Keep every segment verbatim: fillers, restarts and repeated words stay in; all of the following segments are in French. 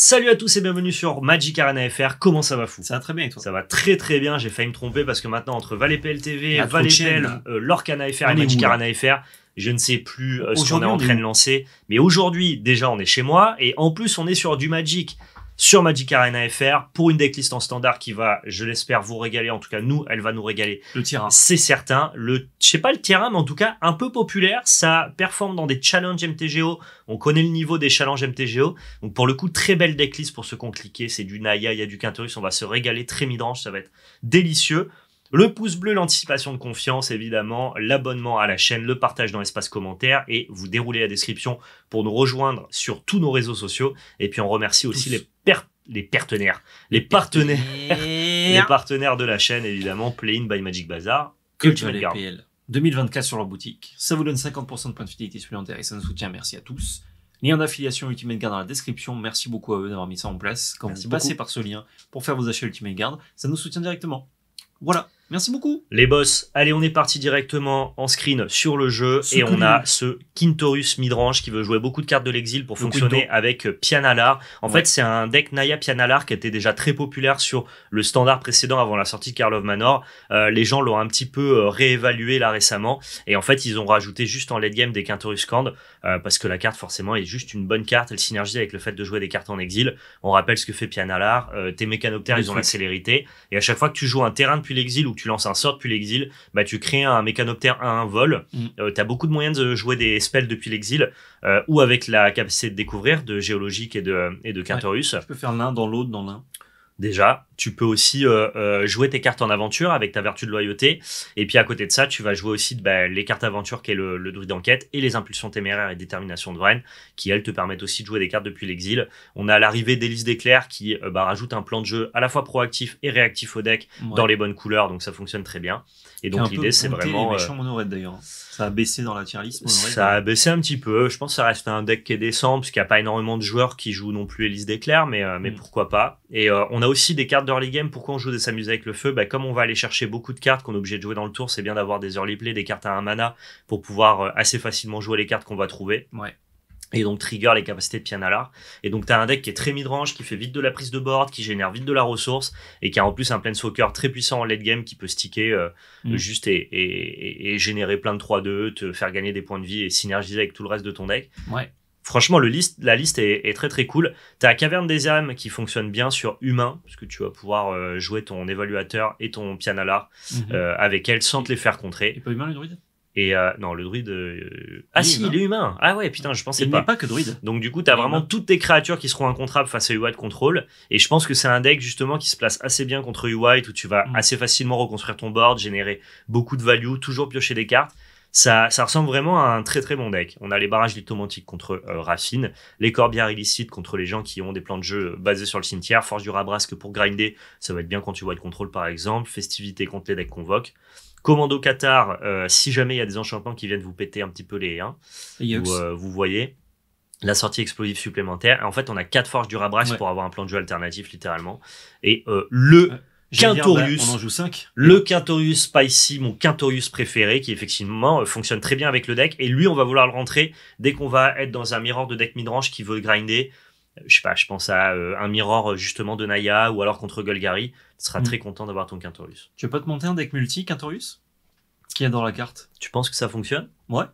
Salut à tous et bienvenue sur Magic Arena F R. Comment ça va fou? Ça va très bien et toi? Ça va très très bien. J'ai failli me tromper parce que maintenant entre Valet P L T V, Ah, Valet trop de P L, chaînes. euh, Lorcana F R On et est Magic où, là Arena F R, je ne sais plus euh, ce qu'on est Aujourd'hui, en on est train où de lancer. Mais aujourd'hui, déjà, on est chez moi et en plus, on est sur du Magic. Sur Magic Arena F R pour une decklist en standard qui va, je l'espère, vous régaler. En tout cas, nous, elle va nous régaler. Le tir. C'est certain. Le, je sais pas le terrain, mais en tout cas, un peu populaire. Ça performe dans des challenges M T G O. On connaît le niveau des challenges M T G O. Donc, pour le coup, très belle decklist pour ceux qui ont cliqué. C'est du Naya, il y a du Quintorus. On va se régaler. Très midrange, ça va être délicieux. Le pouce bleu, l'anticipation de confiance, évidemment, l'abonnement à la chaîne, le partage dans l'espace commentaire et vous déroulez la description pour nous rejoindre sur tous nos réseaux sociaux. Et puis, on remercie aussi les, per les partenaires, les partenaires, les partenaires de la chaîne, évidemment, Play In by Magic Bazaar, Ultimate Guard. P L deux mille vingt-quatre sur leur boutique. Ça vous donne cinquante pour cent de points de fidélité supplémentaires et ça nous soutient. Merci à tous. Lien d'affiliation Ultimate Guard dans la description. Merci beaucoup à eux d'avoir mis ça en place. Quand Merci vous passez beaucoup. par ce lien pour faire vos achats Ultimate Guard, ça nous soutient directement. Voilà. Merci beaucoup. Les boss, allez, on est parti directement en screen sur le jeu Ce et on que a lui. ce Quintorus midrange qui veut jouer beaucoup de cartes de l'exil pour Beaucoup fonctionner de dos. avec Pianalar. En Ouais. fait, c'est un deck Naya Pianalar qui était déjà très populaire sur le standard précédent avant la sortie de Carl of Manor. Euh, les gens l'ont un petit peu euh, réévalué là récemment et en fait, ils ont rajouté juste en late game des Quintorus Corn euh, parce que la carte forcément est juste une bonne carte. Elle synergie avec le fait de jouer des cartes en exil. On rappelle ce que fait Pianalar. Euh, tes mécanoptères, Le ils ont truc. la célérité et à chaque fois que tu joues un terrain depuis l'exil ou que tu lances un sort depuis l'exil, bah tu crées un mécanoptère un un vol. Mm. Euh, tu as beaucoup de moyens de jouer des spells depuis l'exil euh, ou avec la capacité de découvrir de géologique et de, et de Quintorus. Tu peux faire l'un dans l'autre dans l'un. Déjà, tu peux aussi euh, euh, jouer tes cartes en aventure avec ta vertu de loyauté. Et puis à côté de ça, tu vas jouer aussi bah, les cartes aventure qui est le, le druide d'enquête et les impulsions téméraires et détermination de Vren qui elles te permettent aussi de jouer des cartes depuis l'exil. On a l'arrivée d'Hélice d'éclair qui euh, bah, rajoute un plan de jeu à la fois proactif et réactif au deck Ouais. dans les bonnes couleurs, donc ça fonctionne très bien. Et Qui a donc un peu l'idée c'est monté vraiment... les euh, méchants mono-red d'ailleurs. Ça a baissé dans la tier list. mono-red. Ça a baissé un petit peu. Je pense que ça reste un deck qui est décent parce qu'il n'y a pas énormément de joueurs qui jouent non plus Hélice d'éclair, mais, euh, mais Mm. pourquoi pas. Et euh, on a aussi des cartes d'early game. Pourquoi on joue de s'amuser avec le feu? Bah, comme on va aller chercher beaucoup de cartes qu'on est obligé de jouer dans le tour, c'est bien d'avoir des early play, des cartes à un mana pour pouvoir euh, assez facilement jouer les cartes qu'on va trouver. Ouais. Et donc trigger les capacités de Pianalar. Et donc t'as un deck qui est très midrange, qui fait vite de la prise de board, qui génère vite de la ressource, et qui a en plus un Planeswalker très puissant en late game qui peut sticker euh, Mm. juste et, et, et- et générer plein de trois deux, te faire gagner des points de vie et synergiser avec tout le reste de ton deck. Ouais. Franchement, le liste, la liste est, est très très cool. T'as Caverne des âmes qui fonctionne bien sur humain, parce que tu vas pouvoir euh, jouer ton évaluateur et ton Pianalar Mhm. euh, avec elle sans te les faire contrer. Il peut humain le druide? Et euh, non, le druide... euh, Ah Il est si, humain. il est humain. Ah ouais, putain, je pensais Il pas. n'est pas que druide. Donc du coup, t'as Il est vraiment humain. toutes tes créatures qui seront incontrables face à U I de contrôle. Et je pense que c'est un deck justement qui se place assez bien contre U I, où tu vas Mm. assez facilement reconstruire ton board, générer beaucoup de value, toujours piocher des cartes. Ça, ça ressemble vraiment à un très très bon deck. On a les barrages lithomantiques contre euh, Racine, les corbières illicites contre les gens qui ont des plans de jeu basés sur le cimetière, Forge du Rabrasque pour grinder, ça va être bien quand tu vois de contrôle par exemple, Festivité contre les decks convoque. Commando Qatar, euh, si jamais il y a des enchantements qui viennent vous péter un petit peu les hein, Et Yux. vous, euh, vous voyez la sortie explosive supplémentaire. Et en fait, on a quatre forges du Rabrax Ouais. pour avoir un plan de jeu alternatif, littéralement. Et euh, le Ouais. J'allais dire, Quintorius, bah, on en joue cinq. le Quintorius Spicy, mon Quintorius préféré, qui effectivement euh, fonctionne très bien avec le deck. Et lui, on va vouloir le rentrer dès qu'on va être dans un mirror de deck midrange qui veut grinder. Euh, Je sais pas, je pense à euh, un mirror euh, justement de Naya ou alors contre Golgari. Tu seras Mm. très content d'avoir ton Quintorius. Tu veux pas te monter un deck multi, Quintorius? Qui adore la carte. Tu penses que ça fonctionne? Ouais.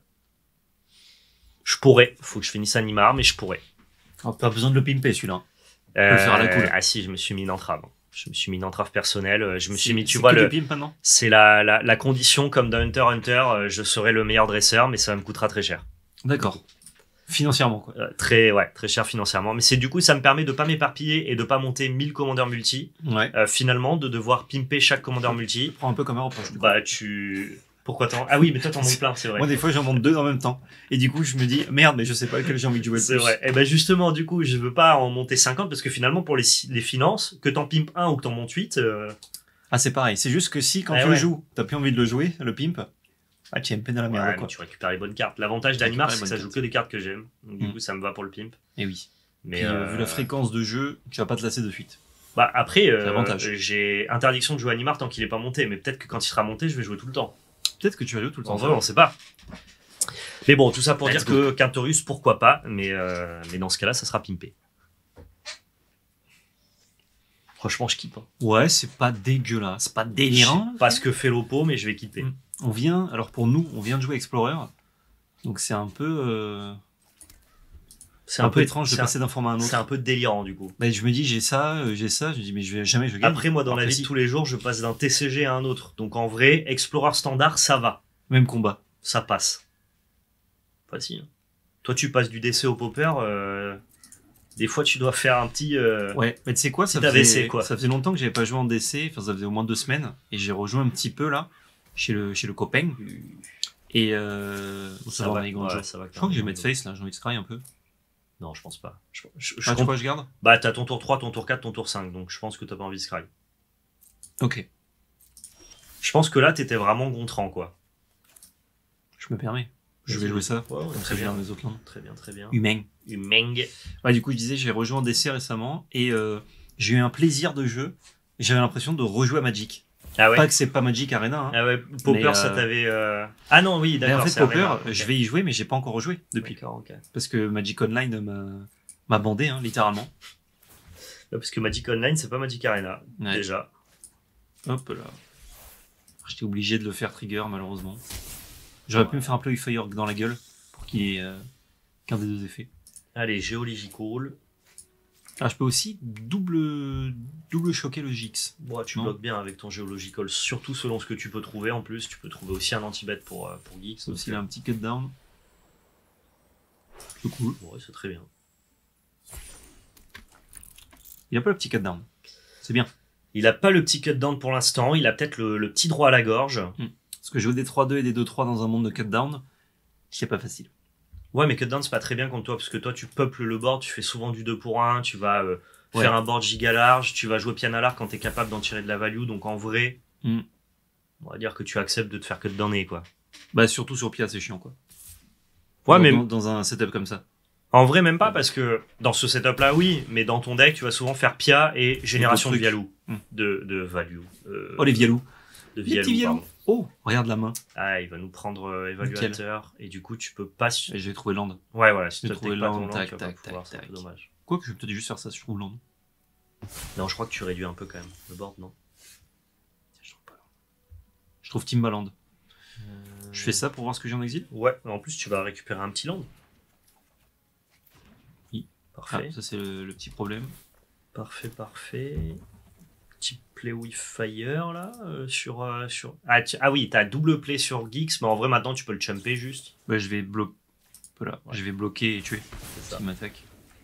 Je pourrais. Faut que je finisse Animar, mais je pourrais. Oh, pas besoin de le pimper celui-là. Euh, le faire à la cool. Ah si, je me suis mis une entrave. Je me suis mis une entrave personnelle. euh, Je me suis C'est- mis, tu c'est vois, que le, du pimp maintenant. c'est la, la, la condition comme dans Hunter x Hunter. euh, Je serai le meilleur dresseur, mais ça me coûtera très cher. D'accord. Financièrement, quoi. Euh, très, ouais, très cher financièrement. Mais c'est du coup, ça me permet de pas m'éparpiller et de pas monter mille commandeurs multi. Ouais. Euh, finalement, de devoir pimper chaque commandeur multi. Prends un peu comme un reproche. du coup. Bah, tu. Pourquoi t'en. Ah oui, mais toi, t'en montes plein, c'est vrai. Moi, des fois, j'en monte deux en même temps. Et du coup, je me dis, merde, mais je sais pas lequel j'ai envie de jouer le C'est plus. vrai. Et ben justement, du coup, je veux pas en monter cinquante parce que finalement, pour les, les finances, que t'en pimpes un ou que t'en montes huit, euh, Ah, c'est pareil. C'est juste que si, quand Ah tu ouais. le joues, t'as plus envie de le jouer, le pimp, ah, tu es un peu dans la merde, ouais, mais quoi. tu récupères les bonnes cartes. L'avantage Tu d'Animar, récupères c'est les que ça bonnes joue que des cartes que j'aime. Donc, du Mm. coup, ça me va pour le pimp. Et oui. Mais Puis, euh, euh, vu la fréquence de jeu, tu vas pas te lasser de suite. bah, après, euh, l'avantage. j'ai interdiction de jouer Animar tant qu'il est pas monté. Mais peut-être que quand il sera monté, je vais jouer tout le temps. Peut-être que tu vas jouer tout le temps. En vrai, on sait pas. Mais bon, tout ça pour Let's dire que Quintorus, pourquoi pas. Mais, euh, mais dans ce cas-là, ça sera pimpé. Franchement, je kiffe. Hein. Ouais, c'est pas dégueulasse, c'est pas Je délirant. sais pas ce que fait l'Oppo, mais je vais kipper. Mm. On vient, alors pour nous, on vient de jouer Explorer, donc c'est un peu, euh, C'est un, peu étrange de c'est un- passer d'un format à un C'est autre. un peu délirant du coup. Bah, je me dis, j'ai ça, euh, j'ai ça, je me dis, mais je vais jamais je gagne. Après, moi, dans Alors la que vie si, de tous les jours, je passe d'un T C G à un autre. Donc en vrai, Explorer standard, ça va. même combat. Ça passe. Facile. Toi, tu passes du D C au Popper. euh, Des fois, tu dois faire un petit. euh, Ouais, mais tu sais quoi, ça Petit faisait, A V C, quoi. ça faisait longtemps que j'avais pas joué en D C, enfin ça faisait au moins deux semaines, et j'ai rejoint un petit peu là, chez le, chez le copain, et euh, Ça ça va, va, on a grand ouais, jeu. ça va, Je crois que je vais clairement. mettre face là, j'ai envie de scry un peu. Non, je pense pas. Je, je, je Ah, tu comp- vois, je garde. Bah, t'as ton tour trois, ton tour quatre, ton tour cinq. Donc je pense que t'as pas envie de scry. Ok, Je pense que là, t'étais vraiment Gontran, quoi. je me permets. Je vais Vas-y. jouer ça, Ouais, ouais, comme très ça je bien. garde les autres landes. Très bien, très bien. Humain. Humeng. Ouais, du coup, je disais, j'ai rejoint en D C récemment, et euh, j'ai eu un plaisir de jeu, j'avais l'impression de rejouer à Magic. Ah ouais. Pas que c'est pas Magic Arena, hein. Ah ouais, Popper, Mais, euh, ça t'avait. euh, Ah non, oui, Mais d'accord. en fait, c'est Popper, Arena, ok. je vais y jouer, mais j'ai pas encore rejoué depuis. D'accord, ok. Parce que Magic Online m'a, m'a bandé, hein, littéralement. Ouais, parce que Magic Online, c'est pas Magic Arena, Ouais. déjà. Hop là. J'étais obligé de le faire trigger, malheureusement. J'aurais pu me faire un Play Fire dans la gueule pour qu'il y ait euh, qu'un des deux effets. Allez, Geological. Ah, je peux aussi double, double choquer le Gix. Bon, tu Non. bloques bien avec ton Geological, surtout selon ce que tu peux trouver en plus. Tu peux trouver aussi un anti-bet pour, euh, pour Geeks. Sauf donc, s'il a euh, un petit cut down. C'est cool. Ouais, c'est très bien. Il a pas le petit cut down. C'est bien. Il a pas le petit cut down pour l'instant, il a peut-être le, le petit droit à la gorge. Parce que jouer des trois deux et des deux trois dans un monde de cut down, c'est pas facile. Ouais, mais cut down, c'est pas très bien contre toi, parce que toi, tu peuples le board, tu fais souvent du deux pour un, tu vas euh, Ouais. faire un board giga large, tu vas jouer piano large quand t'es capable d'en tirer de la value, donc en vrai, Mm. on va dire que tu acceptes de te faire cut downer, quoi. Bah, surtout sur Pia, c'est chiant, quoi. Ouais, dans, mais dans, dans un setup comme ça. en vrai, même pas, parce que dans ce setup-là, oui, mais dans ton deck, tu vas souvent faire Pia et génération de trucs. value. Mm. De, de value. euh, Oh, les Vialou. De Les petits Vialou, Vialou. pardon. Oh, regarde la main. Ah, il va nous prendre euh, évaluateur, et du coup, tu peux pas. su- Et j'ai trouvé land. Ouais, voilà, si J'ai tu trouvé trouvé pas ton land, land, tac, tu vas pas tac, pouvoir, tac, c'est un peu tac. dommage. Quoique, je vais peut-être juste faire ça si je trouve land. Non, je crois que tu réduis un peu quand même le board, non? Je trouve pas land. Je trouve Timbaland. Euh, Je fais ça pour voir ce que j'ai en exil. Ouais, en plus, tu vas récupérer un petit land. Oui. Parfait, Ah, ça, c'est le, le petit problème. parfait, parfait. Petit play with fire là, euh, sur. euh, sur... Ah, tu- ah oui, t'as double play sur Geeks, mais en vrai, maintenant, tu peux le jumper juste. Bah, je vais bloquer. Voilà, Ouais. je vais bloquer et tuer C'est ça. s'il m'attaque.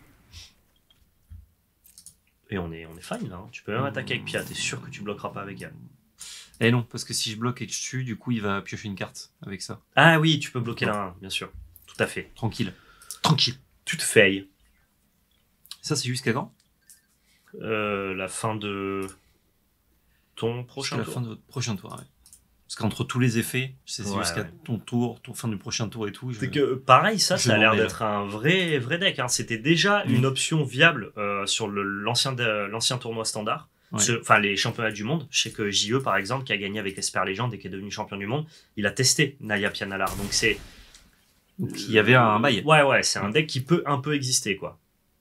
Et on est, on est fine là. hein. Tu peux même attaquer avec Pia, t'es sûr que tu bloqueras pas avec elle. Eh non, parce que si je bloque et que je tue, du coup, il va piocher une carte avec ça. Ah oui, tu peux bloquer la un, bien sûr. Tout à fait. Tranquille. Tranquille. Tu te fais. Ça, c'est jusqu'à quand? Euh, la fin de ton Jusqu'à prochain la tour. fin de votre prochain tour, ouais. Parce qu'entre tous les effets, c'est c'est Ouais, jusqu'à ouais. ton tour, ton fin du prochain tour et tout. je- C'est que pareil, ça, Je ça a l'air m'en mêle. d'être un vrai, vrai deck. hein. C'était déjà Mm. une option viable euh, sur le- l'ancien de- l'ancien tournoi standard. Ouais. Ce- Enfin, les championnats du monde. Je sais que J E, par exemple, qui a gagné avec Esper Legend et qui est devenu champion du monde, il a testé Naya Pianalar. Donc c'est. Donc, il y avait un bail. Ouais, ouais, c'est un Mm. deck qui peut un peu exister, quoi.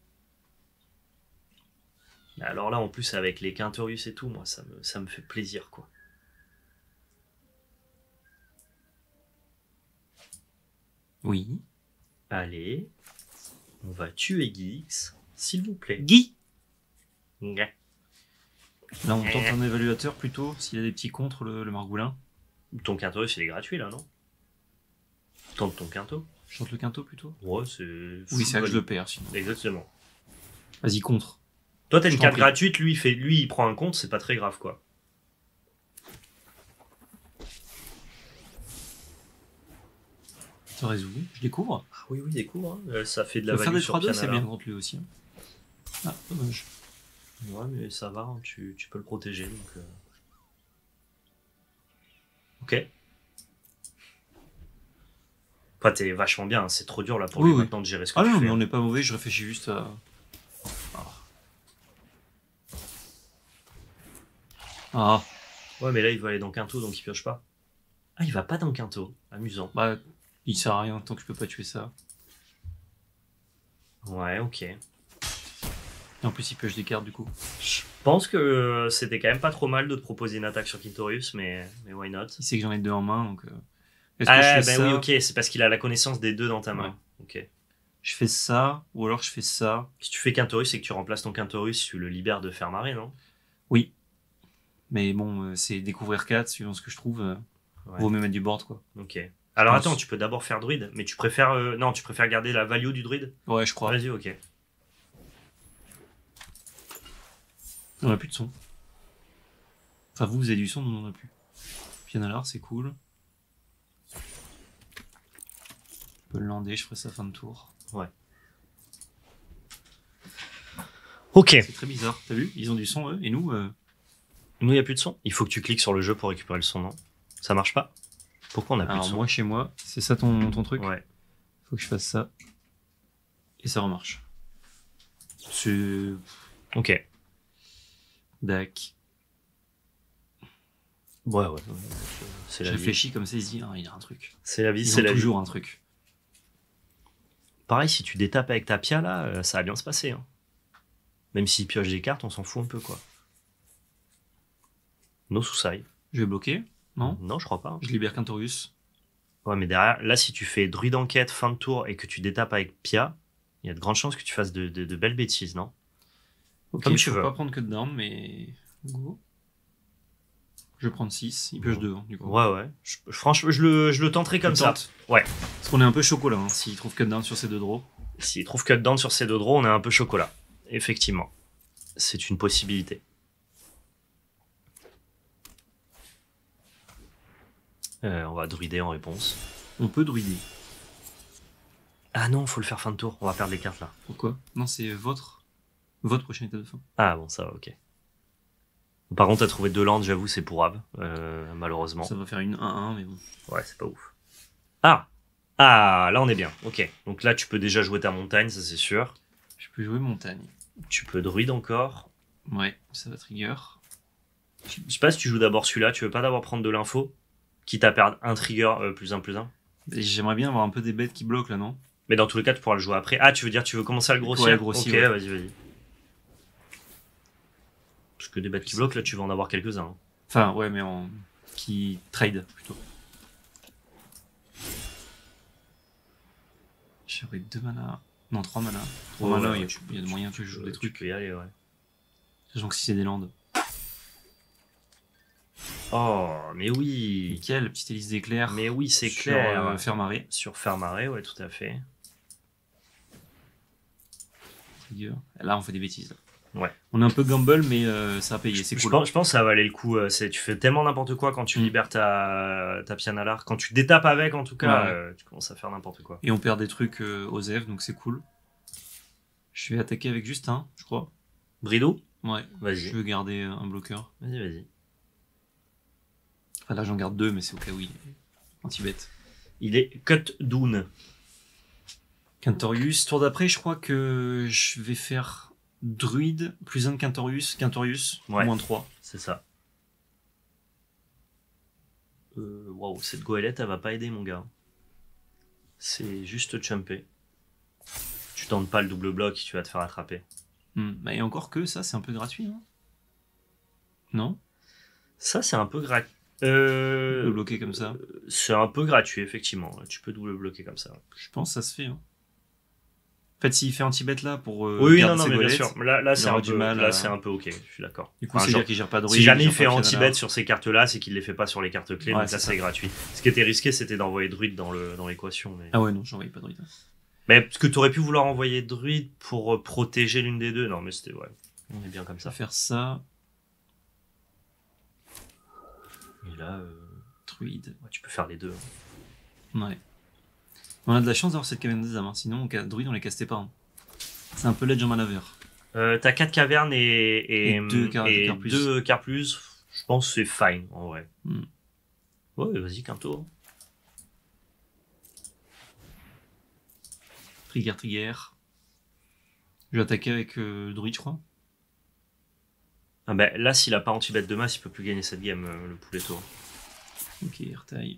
Mais alors là, en plus, avec les Quintorius et tout, moi, ça me, ça me fait plaisir, quoi. Oui. Allez, on va tuer Geeks, s'il vous plaît. Guy. Ouais. Là, on tente un évaluateur plutôt, s'il y a des petits contre le, le margoulin. Ton Quintorius, il est gratuit, là, non? Tente ton Quinto. Je tente le quinto plutôt. Ouais, c'est... Oui, c'est vrai que je full le perds sinon. value. Exactement. Vas-y, contre. Toi, t'as une Je t'en carte prie. gratuite, lui il, fait... lui, il prend un compte, c'est pas très grave, quoi. Ça résout. Je découvre. Ah oui, oui, découvre. Hein. Euh, ça fait de la Le faire value des sur trois deux, c'est Pianala. bien contre lui aussi. hein. Ah, dommage. Ouais, mais ça va, hein, tu, tu peux le protéger, donc... euh. Ok. Enfin, t'es vachement bien, hein, c'est trop dur, là, pour Oui, lui, oui. maintenant, de gérer ce que Ah tu non, fais. mais hein. on n'est pas mauvais, je réfléchis juste à. Ah, Ouais, mais là, il veut aller dans Quinto, donc il pioche pas. Ah, il va pas dans Quinto. Amusant. bah, il sert à rien tant que je peux pas tuer ça. Ouais, ok. Et en plus, il pioche des cartes du coup. Je pense que euh, c'était quand même pas trop mal de te proposer une attaque sur Quintorius, mais, mais why not? Il sait que j'en ai deux en main, donc. Euh... Est-ce que Ah, je fais ben ça oui, ok, c'est parce qu'il a la connaissance des deux dans ta main. Ouais. Ok. Je fais ça, ou alors je fais ça. Si tu fais Quintorius et que tu remplaces ton Quintorius, tu le libères de Fermaré, non? Oui. Mais bon, euh, c'est découvrir quatre, suivant ce que je trouve. Euh, Ouais. Vaut mieux mettre du board, quoi. Ok. Alors pense. attends, tu peux d'abord faire druide, mais tu préfères euh, non, tu préfères garder la value du druide? Ouais, je crois. Vas-y, ok. On a plus de son. Enfin, vous, vous avez du son, nous on en a plus. Pianalar, c'est cool. Je peux le lander, je ferai ça fin de tour. Ouais. Ok. C'est très bizarre, t'as vu? Ils ont du son, eux, et nous. Euh... Nous, il n'y a plus de son. Il faut que tu cliques sur le jeu pour récupérer le son, non? Ça marche pas? Pourquoi on a plus Alors, de son? moi, chez moi, c'est ça ton, ton truc? Ouais. Faut que je fasse ça. Et ça remarche. C'est. Ok. Dac. Ouais, ouais. C'est Je la vie. réfléchis comme ça, il se dit, ah, il y a un truc. C'est la vie, Ils c'est ont la vie. toujours un truc. Pareil, si tu détapes avec ta pia, là, euh, ça va bien se passer. Hein. Même s'il pioche des cartes, on s'en fout un peu, quoi. No Susai. Je vais bloquer, non? Non, je crois pas. Je libère Quintorius. Ouais, mais derrière, là, si tu fais druide enquête fin de tour et que tu détapes avec Pia, il y a de grandes chances que tu fasses de, de, de belles bêtises, non? Ok, Comme je tu peux veux. pas prendre que de down, mais. Go. Je vais prendre six, il pioche deux, hein, du coup. Ouais, ouais. Je, je- franchement, je le, je le tenterai comme Je ça. tente. Ouais. Parce qu'on est un peu chocolat, hein, s'il trouve cut down sur ces deux draws. S'il trouve cut down sur ces deux draws, on est un peu chocolat. Effectivement. C'est une possibilité. Euh, on va druider en réponse. On peut druider. Ah non, faut le faire fin de tour. On va perdre les cartes là. Pourquoi? Non, c'est votre. Votre prochaine étape de fin. Ah bon, ça va, ok. Par contre, t'as trouvé deux landes, j'avoue, c'est pourrave, euh, malheureusement. Ça va faire une un un, mais bon. Ouais, c'est pas ouf. Ah Ah, là on est bien, ok. Donc là, tu peux déjà jouer ta montagne, ça c'est sûr. Je peux jouer montagne. Tu peux druide encore. Ouais, ça va trigger. Je sais pas si tu joues d'abord celui-là, tu veux pas d'abord prendre de l'info, quitte à perdre un trigger euh, plus un plus un. Et J'aimerais bien avoir un peu des bêtes qui bloquent là, non? Mais dans tous les cas, tu pourras le jouer après. Ah, tu veux dire, tu veux commencer à le grossir? Ouais, grossir, Ok, ouais. vas-y, vas-y. Parce que des bêtes qui bloquent, là, tu vas en avoir quelques-uns. hein. Enfin, ouais, mais en. Qui trade plutôt. J'aurais deux mana. Non, trois mana. Trois Ouais, mana, ouais, il y a- tu- il y a de tu- moyens que je joue des Tu trucs. peux y aller, ouais. Sachant que si c'est des landes. Oh, mais oui. Nickel, petite hélice d'éclair. Mais oui, c'est sur, clair. euh, faire marée. Sur Fermaré, ouais, tout à fait. Trigger. Là, on fait des bêtises. Là. Ouais. On est un peu gamble, mais euh, ça a payé. C'est Je cool. pense, je pense que ça valait le coup. euh, c'est- Tu fais tellement n'importe quoi quand tu Mm. libères ta, ta Pianalar. Quand tu détapes avec, en tout cas, Ouais. euh, tu commences à faire n'importe quoi. Et on perd des trucs euh, aux F, donc c'est cool. Je vais attaquer avec juste un, je crois. Brido? Ouais. Vas-y. Je veux garder euh, un bloqueur. Vas-y, vas-y. Enfin, là, j'en garde deux, mais c'est au cas où il est anti-bête. Il est cut down. Quintorius. Tour d'après, je crois que je vais faire druide plus un de Quintorius. Quintorius, Ouais. moins trois. C'est ça. Euh, Waouh, cette goélette, elle va pas aider, mon gars. C'est juste chumper. Tu tentes pas le double bloc, tu vas te faire attraper. Hmm. Bah, et encore que ça, c'est un peu gratuit, hein. Non? Ça, c'est un peu gratuit. Euh, Le bloquer comme ça. C'est un peu gratuit, effectivement. Tu peux double bloquer comme ça. Je pense que ça se fait. Hein. En fait, s'il fait anti-bet là pour. Euh, Oui, non, garder non, ses mais bien goélettes, sûr. Là, là c'est aura un, du peu- mal là, à- c'est un peu ok, je suis d'accord. Du coup, Enfin, c'est genre, dire qu'il gère pas de si jamais il fait anti-bet anti-bet sur ces cartes-là, c'est qu'il les fait pas sur les cartes clés, Ouais, donc là c'est c'est ça. gratuit. Ce qui était risqué, c'était d'envoyer Druid dans le dans l'équation. Mais... Ah ouais, non, j'envoie pas de druide. mais parce que t'aurais pu vouloir envoyer Druid pour euh, protéger l'une des deux. Non, mais c'était ouais. On est bien comme Ça ça. faire ça. Et là, euh, Druide. ouais, tu peux faire les deux. hein. Ouais. On a de la chance d'avoir cette caverne des âmes, hein. Sinon, on ca- druide, on les castait pas. hein. C'est un peu l'edge en manœuvre. Euh, T'as quatre cavernes et, et, Et deux car- et car plus. deux car plus. Je pense que c'est fine en vrai. Hmm. Ouais, vas-y, qu'un tour. Trigger, trigger. Je vais attaquer avec euh, le druide, je crois. Ah ben, là, s'il a pas anti-bet de masse, il peut plus gagner cette game, euh, le poulet tour. Ok, airtail.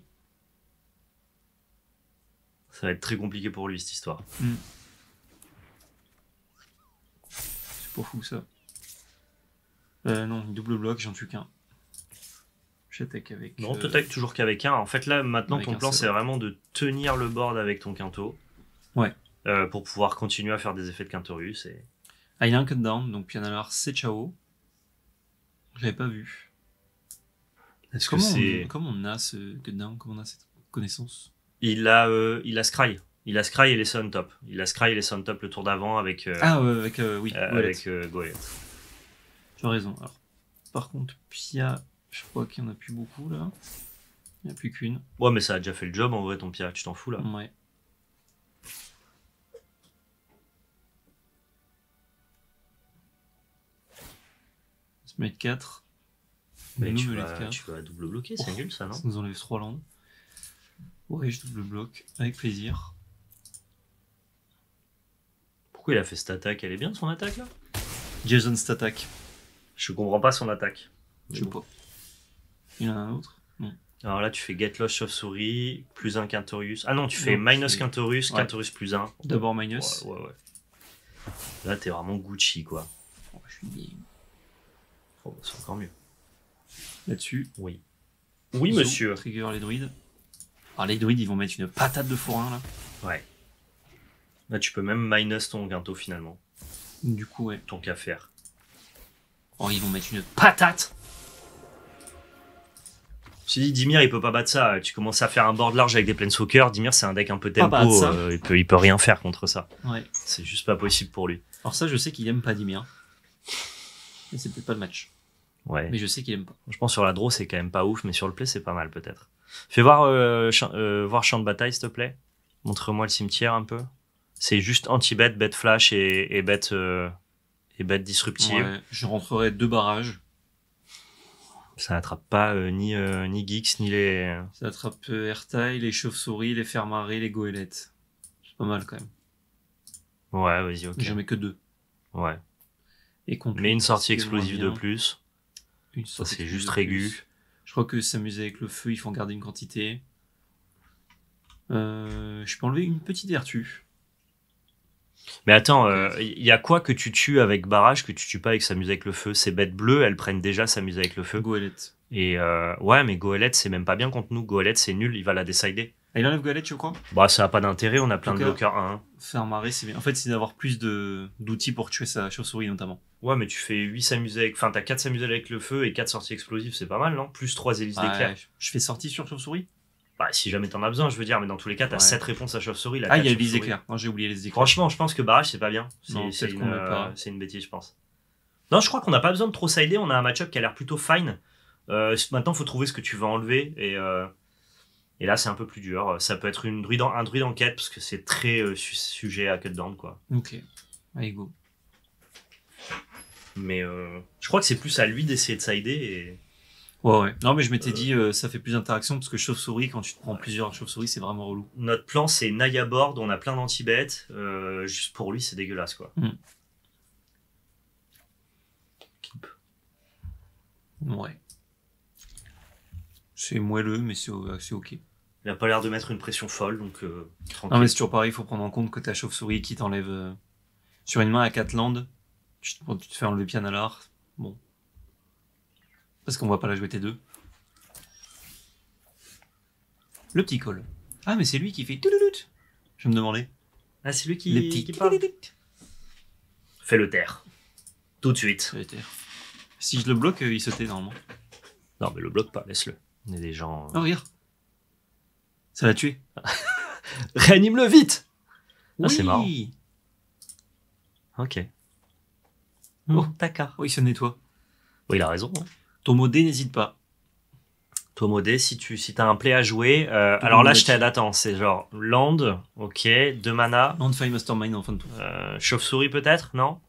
Ça va être très compliqué pour lui, cette histoire. Je pas fou ça. Euh, non, double bloc, j'en tue qu'un. J'attaque avec. Non, euh... t'attaques toujours qu'avec un. En fait, là, maintenant, avec ton un plan, seul. c'est vraiment de tenir le board avec ton quinto. Ouais. Euh, pour pouvoir continuer à faire des effets de Quintorius. Et... Ah, il a un cut down, donc Pianalar, c'est ciao. J'avais pas vu. Est-ce que Comment, c'est... on, comment on a ce cut down? Comment on a cette connaissance? Il a, euh, il a Scry. Il a Scry et laissé on top. Il a Scry et laissé on top le tour d'avant avec... Euh, Ah, ouais, avec. Euh, oui, euh, Goélette. avec euh, Goélette. Tu as raison. Alors, par contre, Pia, je crois qu'il n'y en a plus beaucoup là. Il n'y en a plus qu'une. Ouais, mais ça a déjà fait le job en vrai, ton Pia. Tu t'en fous là. Ouais. On se met quatre. Mais Nous, tu me met vas, quatre. tu vas double bloquer, c'est Oh, nul ça, non? Ça nous enlève trois landes. Ouais, je double bloc. Avec plaisir. Pourquoi il a fait cette attaque? Elle est bien son attaque là? Jason Statak. Je comprends pas son attaque. Je sais pas. Il y en a un autre? Non. Alors là, tu fais Get Lost Chauve-souris, plus un Quintorius. Ah non, tu fais Non, minus c'est- Quintorius, Ouais. Quintorius plus un. D'abord minus. Ouais, ouais, ouais. Là, t'es vraiment Gucci quoi. Oh, je suis bien. Oh, c'est encore mieux. Là-dessus. Oui. Oui, Zo, monsieur. Trigger les druides. Alors les druides, ils vont mettre une patate de forain là. Ouais. Là, tu peux même minus ton Quinto finalement. Du coup, ouais. Tant qu'à faire. Oh, ils vont mettre une Patate! Je dit, Dimir, il peut pas battre ça. Tu commences à faire un board large avec des Planeswalkers. Dimir, c'est un deck un peu Pas tempo. battre ça. euh, il, peut, il peut rien faire contre ça. Ouais. C'est juste pas possible pour lui. Alors ça, je sais qu'il aime pas Dimir. Mais c'est peut-être pas le match. Ouais. Mais je sais qu'il aime pas. Je pense sur la draw, c'est quand même pas ouf, mais sur le play, c'est pas mal peut-être. Fais voir, euh, champ, euh, voir champ de bataille, s'il te plaît. Montre-moi le cimetière un peu. C'est juste anti-bet, bet flash et, et bet, euh, et bet disruptive. Ouais, je rentrerai deux barrages. Ça attrape pas euh, ni, euh, ni Geeks, ni les... Ça attrape euh, Airtile, les chauves-souris, les fermarés, les goélettes. C'est pas mal quand même. Ouais, vas-y, ok. Mais j'en mets que deux. Ouais. Et contre Mais une lui, sortie c'est explosive moins de bien. plus. Une Ça, sortie c'est explosive juste de régu. plus. Je crois que s'amuser avec le feu, il faut en garder une quantité. Euh, je peux enlever une petite vertu. Mais attends, il y a quoi que tu tues avec barrage que tu tues pas avec s'amuser avec le feu? Ces bêtes bleues, elles prennent déjà s'amuser avec le feu. Goélette. Et euh, ouais, mais Goélette, c'est même pas bien contre nous. Goélette, c'est nul, il va la décider. Ah, il enlève goélette, je crois. Bah, ça a pas d'intérêt, on a plein En de tout cas- bloqueurs un un. Fermaré, c'est bien. En fait, c'est d'avoir plus de d'outils pour tuer sa chauve-souris notamment. Ouais, mais tu fais huit s'amuser avec. Enfin, t'as quatre s'amuser avec le feu et quatre sorties explosives, c'est pas mal, non? Plus trois hélices d'éclair. Ouais, je fais sortie sur chauve-souris. Bah, si jamais t'en as besoin, je veux dire, mais dans tous les cas, t'as Ouais. sept réponses à chauve-souris. la Ah, il y a quatre les chauve-souris. éclairs. Non, j'ai oublié les éclairs. Franchement, je pense que barrage, c'est pas bien. C'est Non, c'est peut-être une, qu'on met euh, pas. c'est une bêtise, je pense. Non, je crois qu'on n'a pas besoin de trop sider. On a un match-up qui a l'air plutôt fine. Euh, maintenant, faut trouver ce que tu vas enlever. Et, euh, et là, c'est un peu plus dur. Ça peut être une druide en- un druide en quête, parce que c'est très euh, su- sujet à cut down, quoi. Ok. Allez, go. Mais euh, je crois que c'est plus à lui d'essayer de sider. Et... Ouais, ouais. Non, mais je m'étais Euh. dit, euh, ça fait plus d'interaction parce que chauve-souris, quand tu te prends plusieurs chauves-souris, c'est vraiment relou. Notre plan, c'est Naya board. On a plein d'anti-bêtes. Euh, juste pour lui, c'est dégueulasse, quoi. Mm. Keep. Ouais. C'est moelleux, mais c'est c'est ok. Il a pas l'air de mettre une pression folle, donc euh, tranquille. Non, mais c'est toujours pareil, il faut prendre en compte que ta chauve-souris qui t'enlève euh, sur une main à quatre landes, tu te, tu te fais enlever Pianalar. Bon. Parce qu'on va pas la jouer T deux. Le petit call. Ah, mais c'est lui qui fait touloulout. Je me demandais. Ah, c'est lui qui, Les petits qui parle. Fais le taire. Tout de suite. Ça va être- Si je le bloque, euh, il se tait normalement. Non, mais le bloque pas, laisse-le. On est des gens. Oh, regarde. Ça l'a tué. Réanime-le vite! Ah, c'est Oui. marrant. Ok. Oh. d'accord. Oh, il se nettoie. Oui, il a raison. hein. Ton modé, n'hésite pas. Toi, Modé, si tu si as un play à jouer. euh, Tout alors le là, monde je t'aide. Attends, c'est genre land, ok, deux mana. Landfire Mastermind en fin de tour. Euh, Chauve-souris peut-être, non?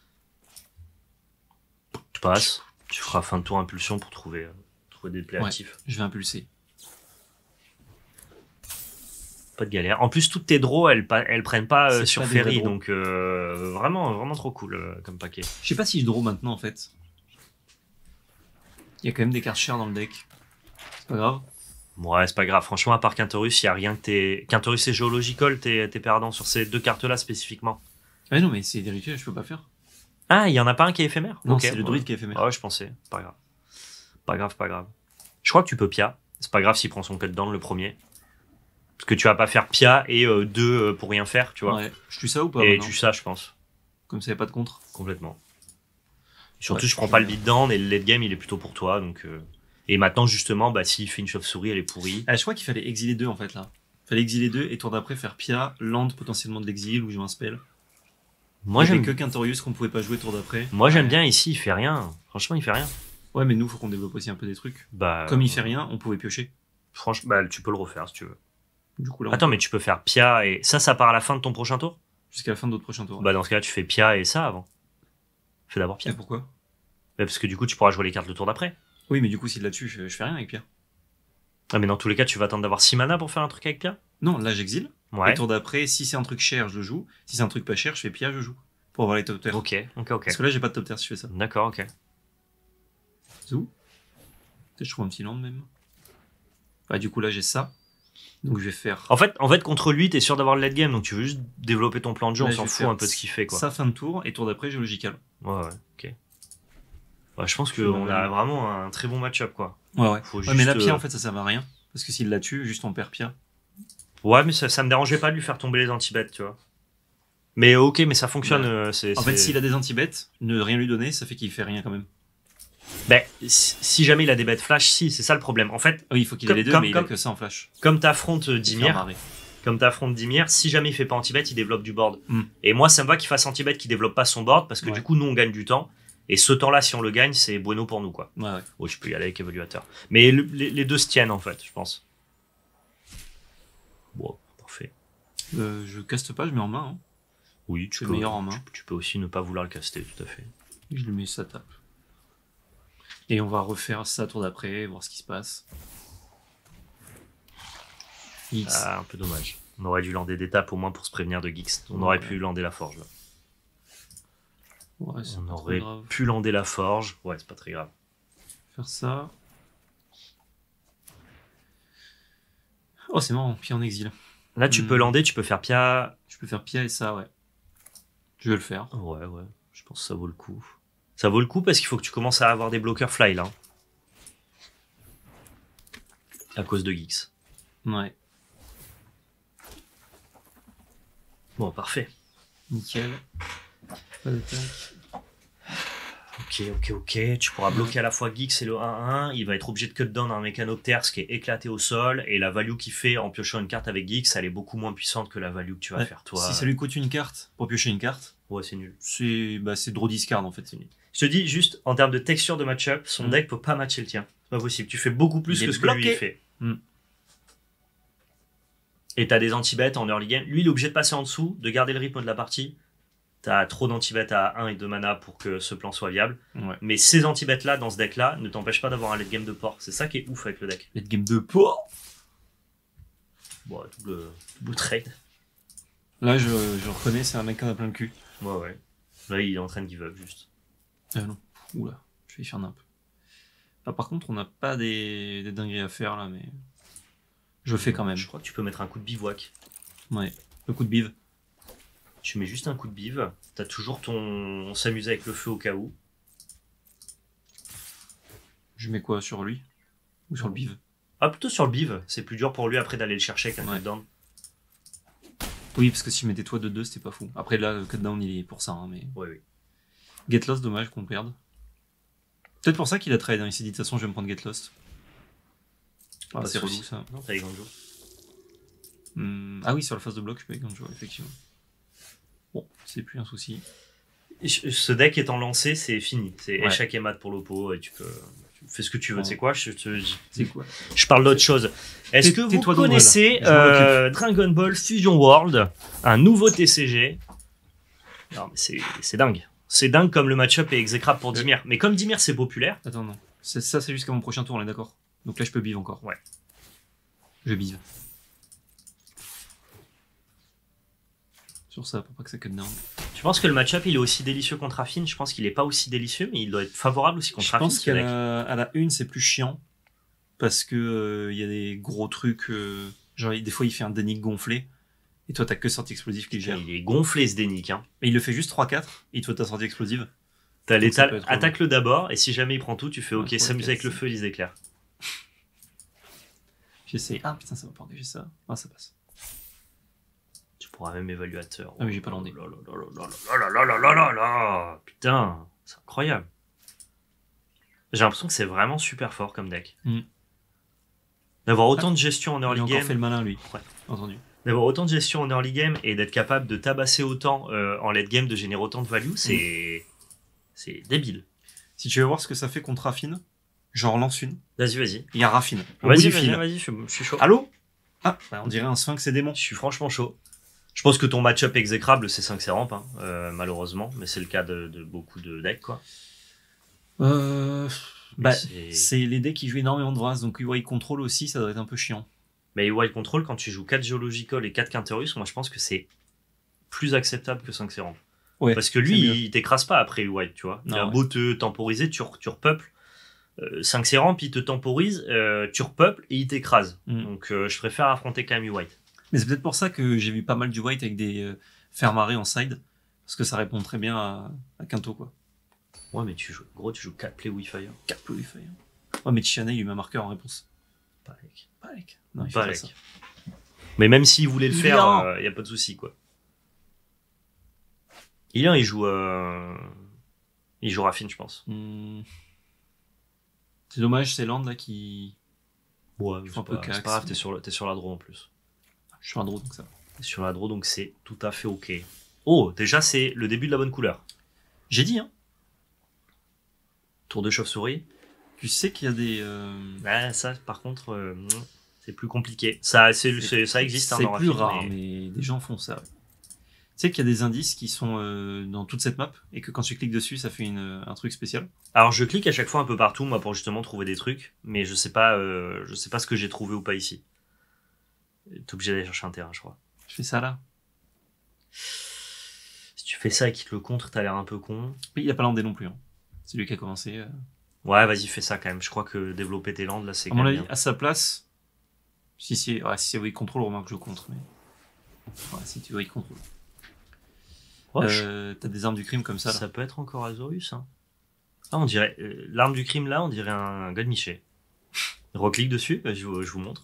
Tu passes. Tu feras fin de tour impulsion pour trouver, euh, trouver des plays Ouais. actifs. Je vais impulser. Pas de galère. En plus, toutes tes draws, elles, pa- elles prennent pas euh, C'est sur pas des vrais Ferry, draws. donc euh, vraiment, vraiment trop cool euh, comme paquet. Je sais pas si je draw maintenant en fait. Il y a quand même des cartes chères dans le deck. C'est pas grave. Ouais, c'est pas grave. Franchement, à part Quintorus, il y a rien que t'es. Quintorus et Geological, t'es t'es perdant sur ces deux cartes-là spécifiquement. Ah mais non, mais c'est des rituels, je peux pas faire. Ah, il y en a pas un qui est éphémère? Non, Ok, c'est le ouais. druide qui est éphémère. Ah ouais, je pensais. Pas grave. Pas grave, pas grave. Je crois que tu peux Pia. C'est pas grave s'il prend son cut down le premier. Parce que tu vas pas faire Pia et euh, deux euh, pour rien faire, tu vois. Ouais. Je tue ça ou pas et maintenant tu ça, je pense. Comme ça, y a pas de contre. Complètement. Surtout, Ouais, je prends je pas suis le beat down et le late game, il est plutôt pour toi. Donc, euh... Et maintenant, justement, bah, s'il fait une chauve-souris, elle est pourrie. Ah, je crois qu'il fallait exiler deux en fait là. Fallait exiler deux et tour d'après faire Pia, land potentiellement de l'exil ou jouer un spell. Moi, il y avait j'aime que Quintorius qu'on pouvait pas jouer tour d'après. Moi, j'aime bien ici, il fait rien. Franchement, il fait rien. Ouais, mais nous, faut qu'on développe aussi un peu des trucs. Bah, Comme il fait rien, on pouvait piocher. Franchement, bah, tu peux le refaire si tu veux. Du coup, là, on- Attends, mais tu peux faire Pia et ça, ça part à la fin de ton prochain tour? jusqu'à la fin de notre prochain tour. Bah, dans ce cas-là, tu fais Pia et ça avant. Fais d'abord Pia. Et pourquoi? Bah, parce que du coup, tu pourras jouer les cartes le tour d'après. Oui, mais du coup, si là-dessus, je, je fais rien avec Pia. Ah, mais dans tous les cas, tu vas attendre d'avoir six mana pour faire un truc avec Pia? Non, là, j'exile. Ouais. Et tour d'après, si c'est un truc cher, je le joue. Si c'est un truc pas cher, je fais Pia, je joue. Pour avoir les top tiers. Ok, ok, ok. Parce que là, j'ai pas de top tiers si je fais ça. D'accord, ok. Zou. Peut-être je trouve un petit land même. Ouais, du coup, là, j'ai ça. Donc, je vais faire. En fait, en fait, contre lui, t'es sûr d'avoir le late game, donc tu veux juste développer ton plan de jeu, Là, on je s'en vais fout faire un peu de ce qu'il fait, quoi. Ça, fin de tour. Et tour d'après, j'ai logical. Ouais, ouais, ok. Ouais, je pense Je qu'on vais- a vraiment un très bon match-up, quoi. Ouais, ouais. Faut Ouais, juste, mais là, Pia, euh, en fait, ça sert à rien. Parce que s'il la tue, juste on perd Pia. Ouais, mais ça, ça me dérangeait pas de lui faire tomber les anti-bêtes, tu vois. Mais euh, ok, mais ça fonctionne. Ouais. euh, c'est, En fait, c'est- s'il a des anti-bêtes, ne rien lui donner, ça fait qu'il fait rien quand même. Ben, si si jamais il a des bêtes flash, si, c'est ça le problème. En fait, Ah oui, il faut qu'il ait Comme- les deux, comme- mais il comme- a que ça en flash. comme t'affrontes euh, Pour faire Dimir, marrer. comme t'affrontes Dimir, si jamais il fait pas anti-bête, il développe du board. Hmm. Et moi, ça me va qu'il fasse anti-bête, qu'il développe pas son board, parce que Ouais. du coup, nous, on gagne du temps. Et ce temps-là, si on le gagne, c'est bueno pour nous, quoi. Ouais, ouais. Oh, je peux y aller avec évaluateur. Mais le- les, les deux se tiennent, en fait, je pense. Bon, parfait. Euh, je caste pas, je mets en main. Hein. Oui, tu C'est peux, meilleur en main. tu, tu peux aussi ne pas vouloir le caster, tout à fait. Je lui mets ça tape. Et on va refaire ça tour d'après, voir ce qui se passe. X. Ah, un peu dommage. On aurait dû lander des tapes au moins pour se prévenir de Geeks. On Ouais. aurait pu lander la forge, là. Ouais, c'est On pas trop aurait grave. pu lander la forge. Ouais, c'est pas très grave. Faire ça. Oh, c'est marrant, Pia en exil. Là, tu Hmm. peux lander, tu peux faire Pia. Je peux faire Pia et ça, ouais. Je vais le faire. Ouais, ouais. Je pense que ça vaut le coup. Ça vaut le coup parce qu'il faut que tu commences à avoir des bloqueurs fly, là. À cause de Geeks. Ouais, Bon, parfait. nickel. Pas d'attaque. Ok, ok, ok. Tu pourras bloquer à la fois Geeks et le un un. Il va être obligé de cut down un mécanoptère, qui est éclaté au sol. Et la value qu'il fait en piochant une carte avec Geeks, elle est beaucoup moins puissante que la value que tu vas Ouais, faire toi. Si ça lui coûte une carte pour piocher une carte, Ouais, c'est nul. c'est bah, c'est draw discard en fait. C'est nul. Je te dis juste, en termes de texture de match-up, son Mm. deck peut pas matcher le tien. C'est pas possible. Tu fais beaucoup plus Il que est ce que lui bloqué. il fait. Mm. Et t'as des anti-bêtes en early game. Lui, il est obligé de passer en dessous, de garder le rythme de la partie. T'as trop d'anti-bêtes à un et deux mana pour que ce plan soit viable. Ouais. Mais ces anti-bêtes là, dans ce deck là, ne t'empêchent pas d'avoir un late game de port. C'est ça qui est ouf avec le deck. Late game de port. Bon, double, double trade. Là, je, je reconnais, c'est un mec qui en a plein le cul. Ouais, ouais. Là, il est en train de give up juste. Ah non. Oula, je vais y faire nimp. Ah, par contre, on n'a pas des, des dingueries à faire là, mais. Je le fais quand même. Je crois que tu peux mettre un coup de bivouac. Ouais. Le coup de bive. Tu mets juste un coup de biv. T'as toujours ton. On s'amuse avec le feu au cas où. Je mets quoi sur lui? Ou sur le bive? Ah, plutôt sur le biv. C'est plus dur pour lui après d'aller le chercher avec un Ouais. cut down. Oui, parce que si je mettais toi de deux, c'était pas fou. Après, là, le cutdown, il est pour ça, hein, mais. Ouais, oui. Get Lost, dommage qu'on perde. Peut-être pour ça qu'il a trade, hein. Il s'est dit de toute façon, je vais me prendre Get Lost. Ah, Pas c'est de relou soucis. ça. Non, t'as les Ganjo. Hmm, Ah oui, sur la phase de bloc, je peux avec Ganjo, effectivement. Bon, c'est plus un souci. Ce deck étant lancé, c'est fini. C'est Ouais. échec et mat pour l'oppo et tu peux. Tu fais ce que tu veux. Ouais. Tu sais quoi je, te- je- C'est quoi? je parle d'autre chose. Est-ce Tais- que vous tais-toi donc, connaissez voilà. Je m'en euh, Dragon Ball Fusion World, un nouveau T C G? Non, mais c'est c'est dingue. C'est dingue comme le match-up est exécrable pour Dimir. Mais comme Dimir c'est populaire, Attends, non. C'est- Ça, c'est jusqu'à mon prochain tour, on est d'accord? Donc là, je peux bive encore. Ouais. Je bive. Sur ça, pour pas que ça cut down. tu penses que le match-up il est aussi délicieux contre Affine? Je pense qu'il est pas aussi délicieux, mais il doit être favorable aussi contre Je Affine. pense ce qu'à deck. la, à la une, c'est plus chiant. Parce que euh, il y a des gros trucs. euh, genre, des fois, il fait un dénique gonflé. Et toi, t'as que sortie explosive qui le gère. Il est gonflé ce dénique. Hein. Et il le fait juste trois quatre. Et il te faut ta sortie explosive. T'as Donc ça peut l'étal, être attaque-le d'abord, et si jamais il prend tout, tu fais Ouais, ok, trois, s'amuse quatre, avec le cinq. feu, lise d'éclair. J'essaie. Ah putain, ça va pas engager ça. Ah, ça passe. Tu pourras même évaluateur. Ah oui, j'ai pas landé. Oh là là là là là là là là là là. Putain, c'est incroyable. J'ai l'impression que c'est vraiment super fort comme deck. Mm. D'avoir autant de gestion en Il a early encore game. fait le malin, lui. Ouais. Entendu. D'avoir autant de gestion en early game et d'être capable de tabasser autant euh, en late game, de générer autant de value, c'est. C'est débile. Si tu veux voir ce que ça fait contre Raffine, j'en relance une. Vas-y, vas-y. Il y a Raffine. Au bout Vas-y, du vas-y, fil. vas-y, je, suis- je suis chaud. Allô? Ah, bah, on dirait un sphinx et démon. Je suis franchement chaud. Je pense que ton match-up exécrable, c'est cinq ramp, hein, euh, malheureusement, mais c'est le cas de, de beaucoup de decks, quoi. Euh. Bah, c'est- c'est les decks qui jouent énormément de Vras, donc il contrôle aussi, ça doit être un peu chiant. Mais Wild Control, quand tu joues quatre Geological et quatre Quinterus, moi je pense que c'est plus acceptable que cinq ramp. Ouais. Parce que c'est lui, mieux. il t'écrase pas après Wild, tu vois. Il Non, a ouais. beau te temporiser, tu, re- tu repeuples. Euh, cinq ramp, il te temporise, euh, tu repeuples et il t'écrase. Mm. Donc euh, je préfère affronter quand même White. Mais c'est peut-être pour ça que j'ai vu pas mal du white avec des euh, fermarés en side, parce que ça répond très bien à, à Quinto, quoi. Ouais, mais tu joues, gros, tu joues quatre Play Wifire. quatre Fire. Ouais, mais Tiana, il lui met un marqueur en réponse. Pas avec. Pas avec. Non, il fait Pas pas avec. ça. Mais même s'il voulait le faire, Ilian. il n'y a pas de souci, quoi. Ilian, il joue. Euh... Il joue Raffine, je pense. Hmm. C'est dommage, c'est Land là qui. Ouais, Je c'est fais un pas, peu c'est cax, pas grave, mais- t'es sur, le- t'es sur la draw en plus. Je suis un draw donc ça. T'es sur la draw, donc c'est tout à fait ok. Oh, déjà, c'est le début de la bonne couleur. J'ai dit, hein. Tour de chauve-souris. Tu sais qu'il y a des. euh, Ouais, ça, par contre, euh, c'est plus compliqué. Ça, c'est, c'est- ça existe, hein, C'est dans plus Raffine, rare, mais- mais... des gens font ça. Ouais. Tu sais qu'il y a des indices qui sont euh, dans toute cette map et que quand tu cliques dessus, ça fait une, un truc spécial. Alors, je clique à chaque fois un peu partout, moi, pour justement trouver des trucs, mais je sais pas, euh, je sais pas ce que j'ai trouvé ou pas ici. T'es obligé d'aller chercher un terrain, je crois. Je fais ça là. Si tu fais ça et qu'il te le contre, t'as l'air un peu con. Mais il a pas landé non plus. Hein. C'est lui qui a commencé. euh. Ouais, vas-y, fais ça quand même. Je crois que développer tes landes, là, c'est À quand mon même avis, bien. à sa place, si c'est ouais, si c'est oui contrôle, remarque que je contre, mais ouais, si tu oui contrôle. Ouais, je- Euh, T'as des armes du crime comme ça. ça, Là. peut être encore Azorus, hein. Ah, on dirait, euh, l'arme du crime, là, on dirait un Godmiché. Reclique dessus, bah, je, vous- je vous montre.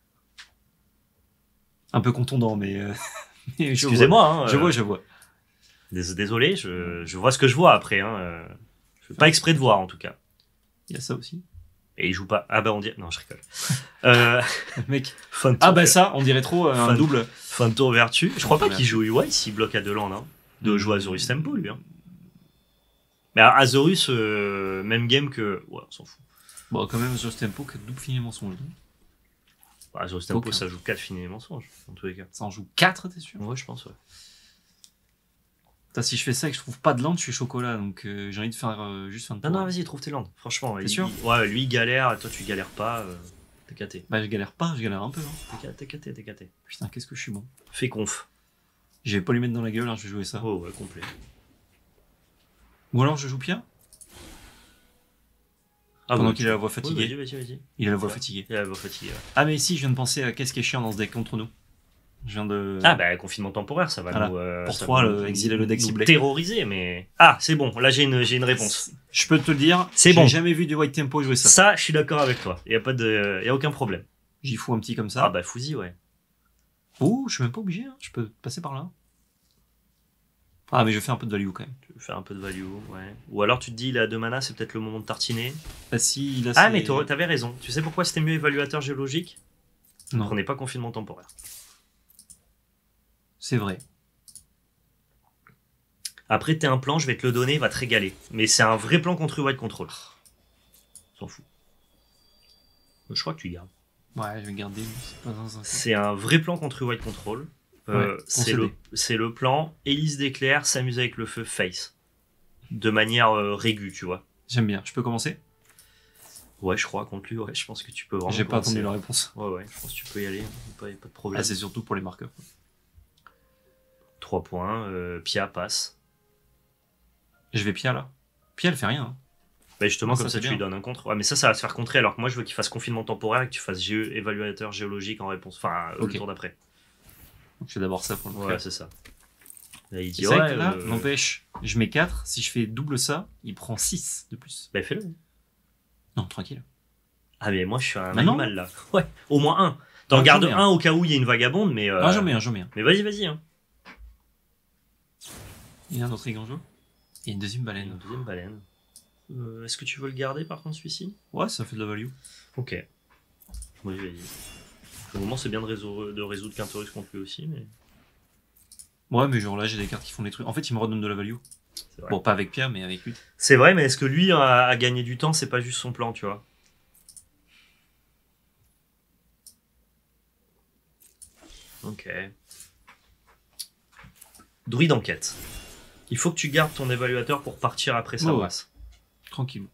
Un peu contondant, mais. euh, mais je Excusez-moi, hein. vois. Je euh, vois, je vois. dés- Désolé, je, je vois ce que je vois après, hein. euh, Je fais pas exprès de voir, en tout cas. Il y a ça aussi. Et il joue pas. Ah bah on dirait. Non, je rigole. Euh, Mec. fin de Ah tour, bah ça, on dirait trop euh, un Fin- double. fin de tour vertu. Je crois pas Vertu. qu'il joue U Y s'il bloque à deux landes. Hein. De jouer Azorus Tempo, lui. Hein. Mais alors, Azorus, euh, même game que. Ouais, on s'en fout. Bon, quand même, Just Tempo, que double fini mensonge. non Bah, Azorus Tempo, Aucun. ça joue quatre finis et mensonges, en tous les cas. Ça en joue quatre, t'es sûr? Ouais, je pense, ouais. Putain, si je fais ça et que je trouve pas de land, je suis chocolat, donc euh, j'ai envie de faire euh, juste fin de Non, tour. non, vas-y, trouve tes landes. Franchement. T'es il- sûr Ouais, lui, il galère. Toi, tu galères pas. euh, T'es caté. Bah, je galère pas, je galère un peu. Hein. T'es ca- T'es caté, t'es caté. Putain, qu'est-ce que je suis bon. Fais conf. Je vais pas lui mettre dans la gueule, hein, je vais jouer ça. Oh, ouais, complet. Ou alors je joue Pia Ah, pendant ouais, qu'il tu- a la voix Oui, fatiguée. vas-y, vas-y, vas-y. Il a la voix Ouais. fatiguée. Il a la voix fatiguée, ouais. Ah, mais si, je viens de penser à qu'est-ce qui est chiant dans ce deck contre nous. Je viens de. Ah bah confinement temporaire, ça va Voilà. nous... euh, Pour ça trois, va le- nous- exiler le deck nous ciblé. terroriser, mais... Ah, c'est bon, là j'ai une, j'ai une réponse. Je peux te le dire, C'est j'ai bon. jamais vu du White Tempo jouer ça. Ça, je suis d'accord avec toi. Il y a pas de... y a aucun problème. J'y fous un petit comme ça. Ah bah Fouzi, ouais. Ouh, je suis même pas obligé, hein. Je peux passer par là. Ah, mais je fais un peu de value quand même. Tu veux faire un peu de value, ouais. Ou alors tu te dis, il a deux mana, c'est peut-être le moment de tartiner. Bah, si, il a Ah ses- mais t'aurais- t'avais raison. Tu sais pourquoi c'était mieux évaluateur géologique? Non, Prenez pas confinement temporaire. c'est vrai. Après, t'es un plan, je vais te le donner, il va te régaler. Mais c'est un vrai plan contre White Control. S'en fout. Je crois que tu gardes. Ouais, je vais garder, mais c'est pas dans un. C'est un vrai plan contre White Control. Euh, Ouais, c'est concédé. le, c'est le plan hélice d'éclair, s'amuse avec le feu, face. De manière euh, régue, tu vois. J'aime bien. Je peux commencer? Ouais, je crois, contre lui, ouais, je pense que tu peux vraiment. J'ai pas commencer. attendu la réponse. Ouais, ouais, je pense que tu peux y aller, pas, pas de problème. Ah, c'est surtout pour les marqueurs. trois points, euh, Pia passe. Je vais Pia là. Pia, elle fait rien. hein. Bah justement, Ah, comme ça, ça, c'est tu lui bien. donnes un contre. Ouais, mais ça, ça va se faire contrer, alors que moi, je veux qu'il fasse confinement temporaire et que tu fasses G E, évaluateur géologique en réponse. Enfin, euh, Ok. le tour d'après. Donc, je fais d'abord ça pour le Ouais, faire. c'est ça. Là, il dit, C'est vrai ouais, que là, euh, n'empêche, je mets quatre. Si je fais double ça, il prend six de plus. bah fais-le. Non, tranquille. Ah, mais moi, je suis un Bah non. animal, là. Ouais, au moins un. T'en Non, gardes j'en mets un. un au cas où il y a une vagabonde, mais... Euh... Non, j'en mets un, j'en mets un. Mais vas-y, vas-y. Hein. Il y a un autre égangeau. Et une deuxième Une baleine. deuxième baleine. Euh, Est-ce que tu veux le garder, par contre, celui-ci? Ouais, ça fait de la value. Ok. Oui, vas-y. Au moment, c'est bien de, résoudre, de résoudre Quintorus contre lui aussi, mais... Ouais, mais genre là, j'ai des cartes qui font des trucs. En fait, il me redonne de la value. C'est vrai. Bon, pas avec Pierre, mais avec lui. C'est vrai, mais est-ce que lui a, a gagné du temps? C'est pas juste son plan, tu vois. Ok. Druide enquête. Il faut que tu gardes ton évaluateur pour partir après sa Ouais, ouais. brasse. Tranquille.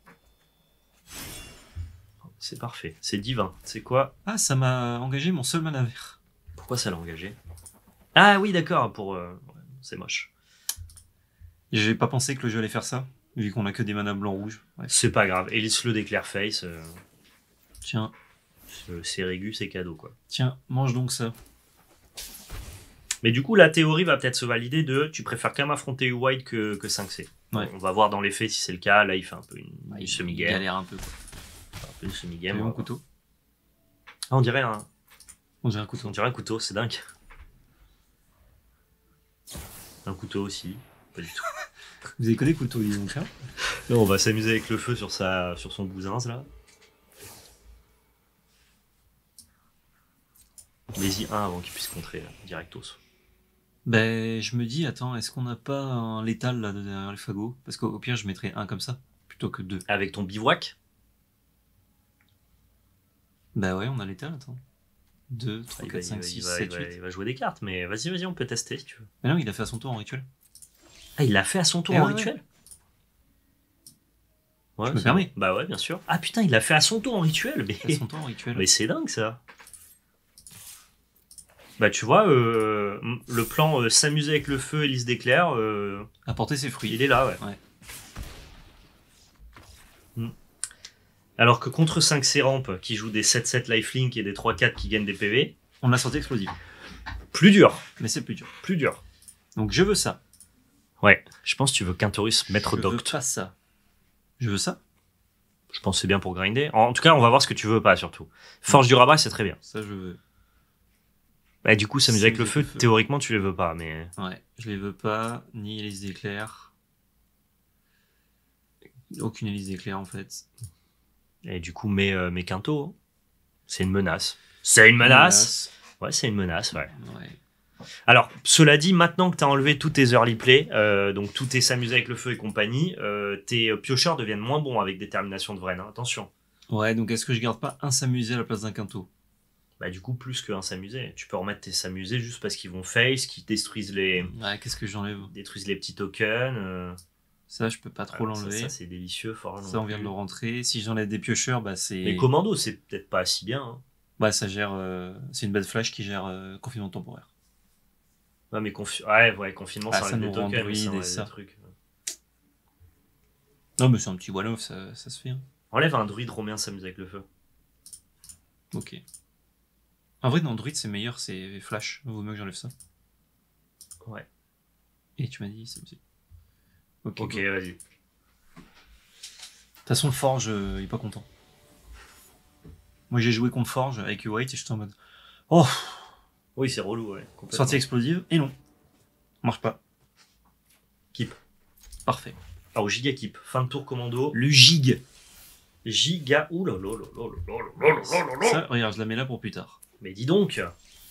C'est parfait. C'est divin. C'est quoi? Ah, ça m'a engagé mon seul mana vert. Pourquoi ça l'a engagé? Ah oui, d'accord. Pour. euh, ouais, c'est moche. J'ai pas pensé que le jeu allait faire ça, vu qu'on a que des manas blanc-rouge. Ouais. C'est pas grave. Élise-le d'éclair face. Euh, Tiens, c'est- c'est régu, c'est cadeau, quoi. tiens, mange donc ça. Mais du coup, la théorie va peut-être se valider de tu préfères quand même affronter White que, que cinq C. Ouais. On va voir dans les faits si c'est le cas. Là, il fait un peu une, une Il semi-game. galère un peu. Quoi. Un peu une J'ai semi-game. mon on va couteau. voir. Ah, on dirait un, On dirait un on couteau. dirait un couteau, c'est dingue. Un couteau aussi. Pas du tout. Vous avez connu le couteau, dis donc, hein? Là, on va s'amuser avec le feu sur, sa, sur son bousin, là. Mets-y un avant qu'il puisse contrer, là, directos. Ben, je me dis, attends, est-ce qu'on n'a pas un létal là derrière le fagot? Parce qu'au au pire, je mettrais un comme ça, plutôt que deux. Avec ton bivouac. Bah ouais, on a létal, attends. deux, trois, Il va, quatre, cinq, il va- six, il va- sept, il va- huit. il va jouer des cartes, mais vas-y, vas-y, on peut tester si tu veux. Mais non, il a fait à son tour en rituel. Ah, il l'a fait à son tour Eh en ouais, rituel ouais, Je me c'est permets. bon. Bah ouais, bien sûr. Ah putain, il l'a fait à son tour en rituel. Mais, À son tour en rituel. mais c'est dingue ça. Bah tu vois, euh, le plan euh, s'amuser avec le feu et lisse d'éclair, euh, Apporter ses fruits. il est là, ouais. Ouais. Hmm. Alors que contre cinq C ramp qui joue des sept sept lifelink et des trois quatre qui gagnent des P V, On a sorti explosive. plus dur, Mais c'est plus dur. plus dur. Donc je veux ça. Ouais, je pense que tu veux Quintorus mettre Je veux Doct. pas ça. Je veux ça. Je pense que c'est bien pour grinder. En tout cas, on va voir ce que tu veux pas surtout. Forge du rabat, c'est très bien. Ça, je veux. Bah, du coup, s'amuser avec le S'amuser feu, avec le feu. théoriquement, tu les veux pas, mais. Ouais, je les veux pas. Ni hélice d'éclair. Aucune hélice d'éclair en fait. Et du coup, mais, euh, mais Quinto, hein. C'est une menace. C'est une menace Ouais, c'est une menace, ouais. Ouais. Alors, cela dit, maintenant que tu as enlevé tous tes early play, euh, donc tout tes s'amuser avec le feu et compagnie, euh, tes piocheurs deviennent moins bons avec détermination de Vren, hein. Attention. Ouais, donc est-ce que je garde pas un s'amuser à la place d'un quinto? Bah, du coup, plus qu'un s'amuser. Tu peux remettre tes s'amuser juste parce qu'ils vont face, qu'ils détruisent les, Ouais, qu'est-ce que j'enlève? détruisent les petits tokens. euh. Ça, je peux pas trop Alors, ça, l'enlever. ça, c'est délicieux, fort. Ça, on vient de le rentrer. Si j'enlève des piocheurs, bah c'est. Mais commando, c'est peut-être pas si bien. Hein. Bah ça gère. euh, C'est une bad flash qui gère euh, confinement temporaire. Ouais, mais confi- ouais, ouais, confinement, Ah, ça ça enlève nous des rend tokens, mais ça druide et enlève ça. des trucs. Non, mais c'est un petit one-off, ça, ça se fait. Hein. Enlève un druide romain s'amuser avec le feu. Ok. En vrai, dans druide, c'est meilleur, c'est flash. Vaut mieux que j'enlève ça. Ouais. Et tu m'as dit, c'est possible. Ok. Ok, go. De vas-y. toute façon, le Forge, euh, il est pas content. Moi, j'ai joué contre Forge avec White et j'étais en mode. Oh, Oui, c'est relou, ouais. complètement. sortie explosive, et non. Marche pas. Keep. Parfait. Alors, giga keep. Fin de tour commando. Le gig. Giga. Ouh là là là là là là là là là là. Ça, regarde, je la mets là pour plus tard. Mais dis donc.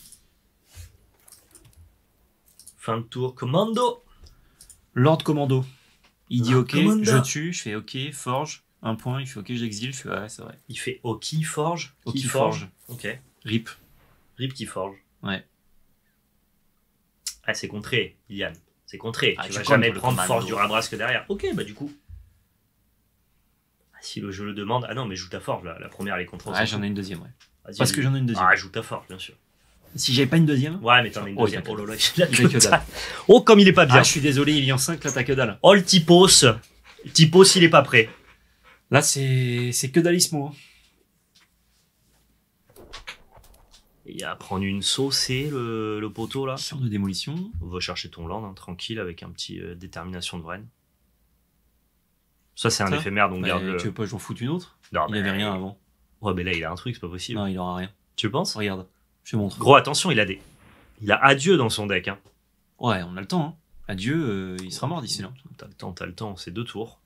Fin de tour commando. Lord Commando. Il dit Lord ok, Commando. je tue, je fais ok, Forge, un point, il fait ok, j'exile, je fais ouais, c'est vrai. Il fait Oki forge. Ok, Qui forge. Ok. Rip. Rip qui forge. Ouais. Ah, c'est contré, Ilian. C'est contré. Ah, tu tu vas comptes jamais le prendre commando. forge du rabrasque derrière. Ok, bah du coup. Ah, si le jeu le demande. Ah non, mais joue ta forge là. La première, elle est contre. Ouais, j'en ai une deuxième, ouais. Vas-y, Parce vas-y. que j'en ai une deuxième. Ah, joue ta forge, bien sûr. Si j'avais pas une deuxième. Ouais, mais t'en as une Oh, deuxième. il a Oh que là là, il a Il a que que dalle. dalle. Oh, comme il est pas bien. Ah, je suis désolé, il y en cinq, là t'as que dalle. Oh, le typos. Typos, il est pas prêt. Là, c'est c'est que dalismo. Il a prendre une saucée, le, le poteau, là. Sur de démolition. On va chercher ton land, hein, tranquille, avec un petit euh, détermination de Vren. Ça, c'est un Ça éphémère, donc Bah, garde le... Tu veux pas que j'en foute une autre? Non, Il mais- avait rien avant. Ouais, mais là, il a un truc, c'est pas possible. Non, il aura rien. Tu le penses? Regarde, je te montre. Gros, attention, il a des... Il a adieu dans son deck, hein. Ouais, on a le temps. Hein. Adieu, euh, il sera mort d'ici là. T'as le temps, t'as le temps, c'est deux tours.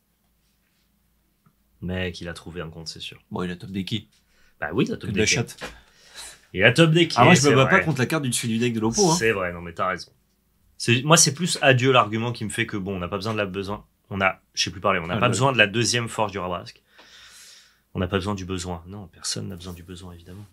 Mec, il a trouvé un compte, c'est sûr. Bon, il a top decké. Bah oui, il a Que top de la decké. chatte. Il a top decké. Ah, moi, je me c'est bats vrai. pas contre la carte du dessus du deck de l'oppo. Hein. C'est vrai, non mais t'as raison. C'est- Moi, c'est plus adieu l'argument qui me fait que bon, on n'a pas besoin de la besoin. On a, je sais plus parler, on n'a Ah, pas le- besoin de la deuxième forge du Rabrasque. On n'a pas besoin du besoin. Non, personne n'a besoin du besoin, évidemment.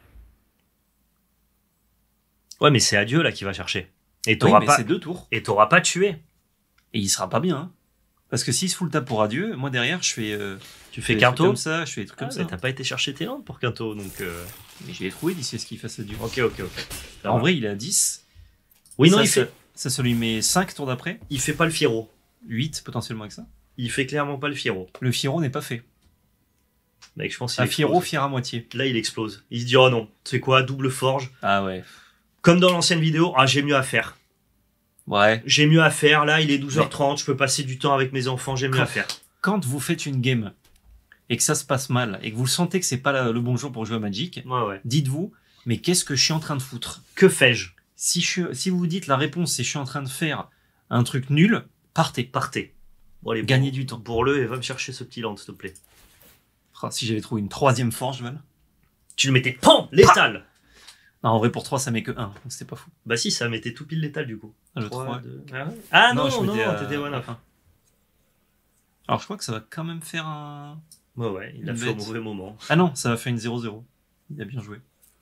Ouais, mais c'est adieu là qui va chercher. Et Oui, t'auras mais pas, c'est deux tours. et t'auras pas tué. Et il sera pas bien. Hein. Parce que s'il se fout le tap pour adieu, moi derrière, je fais. Euh, Tu je fais des trucs Quinto. comme ça, je fais des trucs Ah, comme mais ça. t'as pas été chercher tes landes pour Quinto, donc. euh, Mais je l'ai trouvé d'ici à ce qu'il fasse adieu. Ok, ok, ok. Ça En va. vrai, il est à dix. oui, non, ça, il ça- fait, Ça, ça lui met cinq tours d'après. il fait pas le Fiero. huit potentiellement avec ça. Il fait clairement pas le Fiero. Le Fiero n'est pas fait. Mec, je pense qu'il Un Fiero, explose. Fier à moitié. Là, il explose. Il se dit, oh non, tu sais quoi, double forge. Ah ouais. Comme dans l'ancienne vidéo, ah, j'ai mieux à faire. Ouais. J'ai mieux à faire. Là, il est douze heures trente, je peux passer du temps avec mes enfants, j'ai mieux Quand- à faire. Quand vous faites une game et que ça se passe mal et que vous sentez que c'est pas la- le bon jour pour jouer à Magic, Ouais, ouais. dites-vous, mais qu'est-ce que je suis en train de foutre? Que fais-je? Si, je, suis- si vous vous dites la réponse, c'est je suis en train de faire un truc nul, partez. Partez. Bon, allez, Gagnez pour- du temps. Pour le et va me chercher ce petit land, s'il te plaît. Ah, si j'avais trouvé une troisième forge, Val. Tu le mettais, PAM Létal. Non, en vrai, pour trois, ça met que un, donc c'était pas fou. Bah si, ça mettait tout pile létal du coup. Ah, je Trois, crois. deux- Ah, ouais ah non, je non, mettais non, à- t'étais one off. à un. Alors, je crois que ça va quand même faire un. Ouais, ouais, il a Une fait au bête. mauvais moment. Ah non, ça va faire une zéro zéro. Il a bien joué.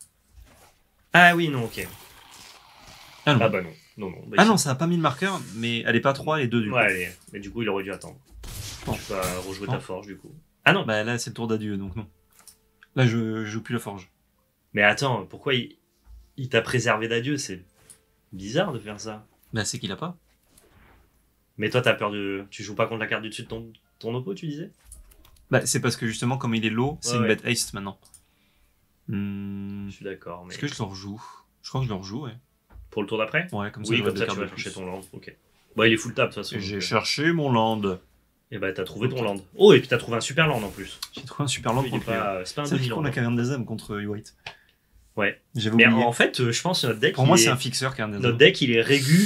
Ah oui, non, ok. Ah non, Ah bah non. Non, non. Bah, ah il non s'est- ça a pas mis le marqueur, mais elle est pas trois, elle est deux du coup. Ouais, allez. Mais du coup, il aurait dû attendre. Bon. Tu peux pas rejouer Bon. ta forge du coup. Ah non. Bah là, c'est le tour d'adieu, donc non. Là, je, je joue plus la forge. Mais attends, pourquoi il, il t'a préservé d'adieu? C'est bizarre de faire ça. Bah, c'est qu'il a pas. Mais toi, t'as peur de. Tu joues pas contre la carte du dessus de ton, ton oppo, tu disais? Bah, c'est parce que justement, comme il est low, c'est Ouais, une ouais. bête haste maintenant. Hmm, Je suis d'accord. Mais Est-ce que je le rejoue? Je crois que je le rejoue, ouais. pour le tour d'après? Ouais, comme ça, Oui, j'aurai comme deux ça, cartes tu vas de chercher plus. ton land. Ok. Bon, il est full tap de toute façon. J'ai donc, euh, cherché mon land. Et bah, t'as trouvé ton Ok. land. Oh, et puis t'as trouvé un super land en plus. J'ai trouvé un super land Il est contre lui. pas- C'est pas un C'est qui demi-land. qu'on a caverne des âmes contre White. Ouais. J'avais Mais oublié. en fait, euh, je pense que notre deck. Pour il moi, est- c'est un fixeur caverne des Notre âmes. deck, il est régu.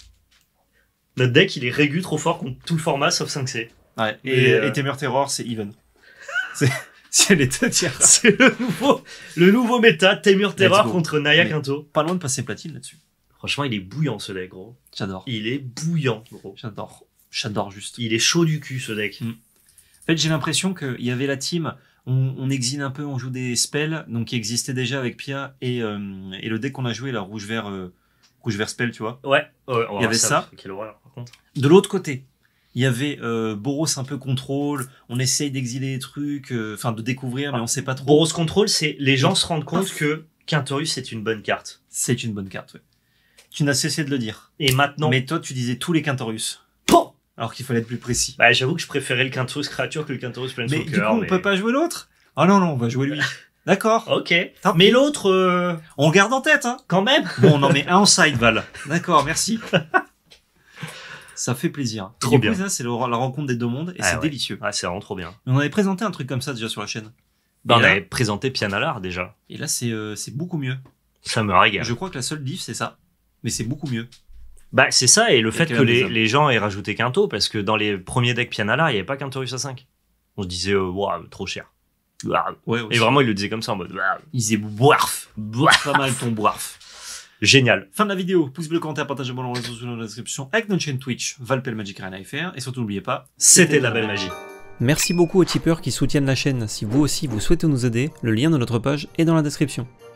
Notre deck, il est régu trop fort contre tout le format sauf cinq C. Ouais. Et, Et, euh, et Temur Terror, c'est even. C'est c'est les deux tiers. C'est le nouveau, le nouveau méta, Temur Terror go. contre Naya Mais- Quinto. Pas loin de passer platine là-dessus. Franchement, il est bouillant ce deck, gros. J'adore. Il est bouillant, gros. J'adore. J'adore juste. Il est chaud du cul ce deck. Mm. En fait, j'ai l'impression qu'il y avait la team, on, on exile un peu, on joue des spells, donc qui existaient déjà avec Pia, et, euh, et le deck qu'on a joué, là, rouge-vert euh, rouge-vert spell, tu vois. Ouais, ouais, on va Il y avait voir ça. Quelle horreur, par contre. De l'autre côté, il y avait euh, Boros un peu contrôle, on essaye d'exiler des trucs, euh, enfin de découvrir, mais on sait pas trop. Boros Control, c'est les gens se rendent compte que Quintorus c'est une bonne carte. C'est une bonne carte, ouais. Tu n'as cessé de le dire. Et maintenant, Mais toi, tu disais tous les Quintorus, Bon alors qu'il fallait être plus précis. bah, j'avoue que je préférais le Quintorus créature que le Quintorus Mais Planeswalker. du coup, on mais... peut pas jouer l'autre? Ah non, non, on va jouer lui. D'accord. Ok. Tant Mais pis. l'autre, euh, On garde en tête, hein. quand même. Bon, on en met un en side, Val. D'accord, merci. Ça fait plaisir. Trop Et du coup, bien. ça, c'est le- la rencontre des deux mondes, et Ah c'est ouais. délicieux. Ouais, c'est vraiment trop bien. On avait présenté un truc comme ça déjà sur la chaîne. Bah, et, on là, avait présenté Pianalar déjà. et là, c'est euh, c'est beaucoup mieux. Ça me régale. Je crois que la seule diff, c'est ça. Mais c'est beaucoup mieux. Bah, c'est ça, et le Et fait quel que les, amusant. les gens aient rajouté Quinto, parce que dans les premiers decks Pianalar, il n'y avait pas Quintorus à cinq. On se disait, euh, Ouah, trop cher. Ouah. Ouais, Et vraiment, il le disait comme ça en mode, Ouah, Ils disaient boirf. Ouah. Pas mal ton boirf. Génial. Fin de la vidéo. Pouce bleu, commentaire, partagez dans les réseaux sociaux dans la description avec notre chaîne Twitch, Valpel Magic Arena F R. Et surtout, n'oubliez pas, C'était de la belle magie. Merci beaucoup aux tipeurs qui soutiennent la chaîne. Si vous aussi vous souhaitez nous aider, le lien de notre page est dans la description.